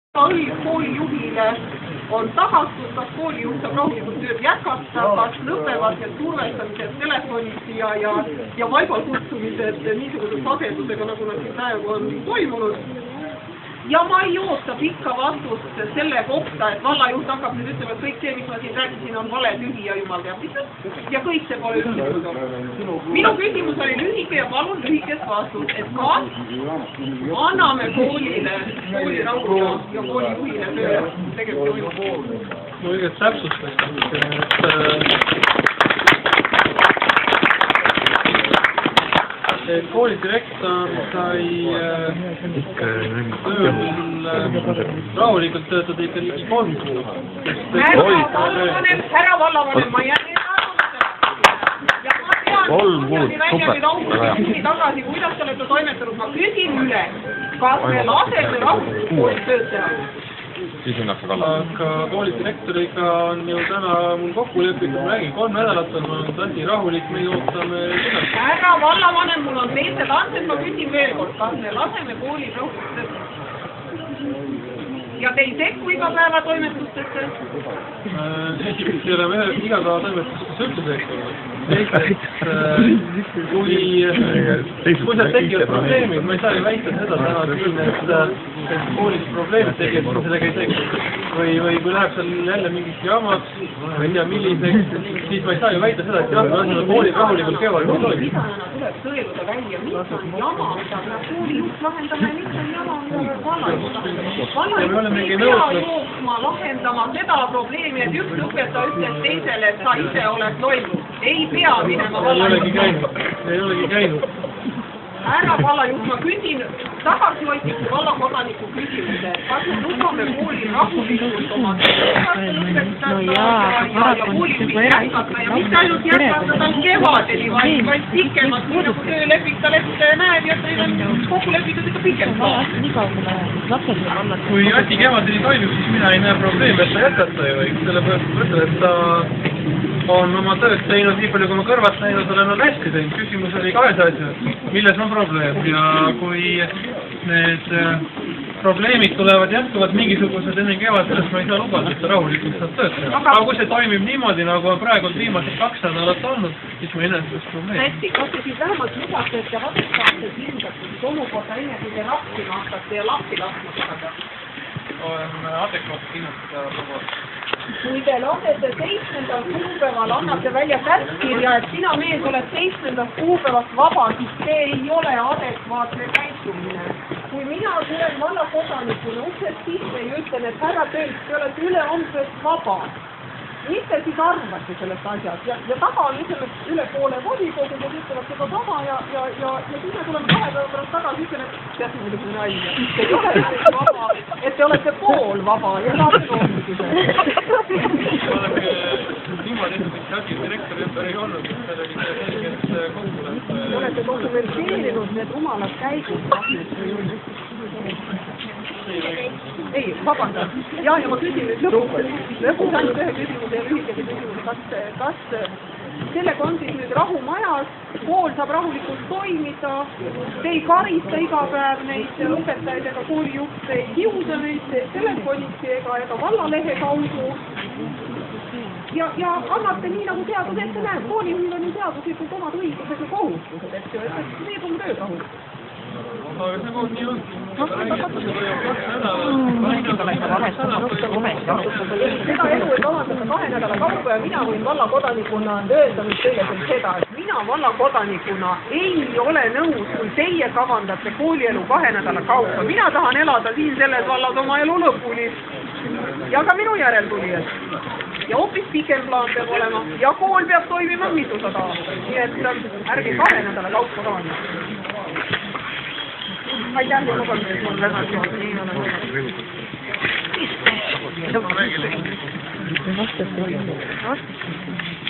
koolijuhile on tagatud, kas koolijuht saab rahulikult tööd jätkata, kas lõpevad need survestamised telefonist ja vaibakutsumised niisuguse sagedusega, nagu nad praegu on toimunud. Ja ma ei oota pikka vastust selle kohta, et vallajuht hakkab nüüd ütlema, et kõik see, mis ma siin rääkisin, on vale, tühi ja jumal teab mis. Ja kõik see pole üldse. Minu küsimus oli lühike ja palun lühikest vastust, et kas anname koolile, koolirahu ja koolijuhile töö tegevjuhile. No õiget täpsustasime, et koolidirektor sai rahulikult töötada ikka ligi 3 kuud. Härra vallavanem, ma jään ja ma tean, tagasi, kuidas te olete toimetanud, ma küsin üle, kas me laseme rahulikult tööd teha? Aga koolidirektoriga on ju täna mul kokku lepitud, ma räägin 3 nädalat on asi rahulik, me ootame edasi. Härra vallavanem, mul on teised andmed, ma küsin veel kord, kas me laseme kooli rahulikult? Ja te ei sekku igapäeva toimetustesse? Ei ole me igapäeva toimetustesse üldse sekkunud. Kui seal tekivad probleemid, ma ei saa ju väita seda täna siin, et koolis probleemid tekivad, sellega ei sekku. Või kui läheb seal jälle mingis jamaks, ma ei tea milliseks, siis ma ei saa ju väita seda, et jah, me laseme koolid rahulikult käivad. Tuleb sõeluda välja, mis on jama, mida me koolijuht lahendame, mis on jama, vallajuht ei pea jooksma lahendama seda probleemi, et üks õpetaja ütles teisele, et sa ise oled loll. Ei pea minema vallajuht. Ei olegi käinud. Härra vallajuht, ma küsin tagasihoidliku vallakodaniku küsimuse, kas me lubame kooli rahulikult oma ja koolijuht jätkata ja mitte ainult jätkata tal kevadeni, vaid pikemalt, kui nagu töölepik ta näeb ja teil on kokku lepitud ikka pikemalt. Kui asi kevadeni toimub, siis mina ei näe probleemi, et ta jätkata ei võiks, sellepärast mõtlen, et ta on oma tööd teinud, nii palju kui ma kõrvalt näinud olen, on hästi teinud. Küsimus oli 2 asjad, milles on probleem ja kui need probleemid tulevad jätkuvalt mingisugused enne kevadest, ma ei saa lubada, et ta rahulikult saab tööd teha. Aga kui see toimib niimoodi, nagu on praegu viimased 2 nädalat olnud, siis ma ei näe sellest probleemi. Hästi, kas te siis vähemalt lubate, et te adekvaatselt hindate olukorda enne, kui te lahti hakkate ja lahti laskma seda? On adekvaatselt hinnata probleemi. Kui te lasete 7. kuupäeval, annate välja käskkirja, et sina mees oled 7. kuupäevast vaba, siis see ei ole adekvaatne käitumine. Kui mina tulen vallakodanikuna uksest sisse ja ütlen, et härra Tööls, te olete ülehomsest vaba, mis te siis arvate sellest asjast? Ja taga on üle poole volikogu, kes ütlevad seda sama ja siis me tuleme 2 päeva pärast tagasi, ütlen, et see on muidugi naine. Te ei ole üldse vaba, et te olete pool vaba ja saate loomikuse. Niimoodi, et asi direktori ümber ei olnud, et seal oli selgelt kokkuleppe. Te olete dokumenteerinud need rumalad käigud. Ei, vabandan. Ja ma küsin nüüd lõpuks ainult ühe küsimuse ja lühikese küsimuse. Kas sellega on siis nüüd rahu majas, kool saab rahulikult toimida, te ei karista iga päev neid õpetajaid ega koolijuhte, ei kiusa neid telefonitsi ega vallalehe kaudu ja annate nii nagu seadus ette näeb. Koolijuhil on ju seaduslikult omad õigused ja kohustused, et teeb oma tööd rahulikult. Aga see koos nii on. Seda elu ei kavandata 2 nädala kaupa ja mina võin vallakodanikuna öelda nüüd teile seda, et mina vallakodanikuna ei ole nõus, kui teie kavandate koolielu 2 nädala kaupa. Mina tahan elada siin selles vallas oma elu lõpuni ja ka minu järeltulijad. Ja hoopis pikem plaan peab olema ja kool peab toimima mitusada aastat. Nii et ärge 2 nädala kaupa kavandada. Aitäh, ja lubamist, mul väga nii on.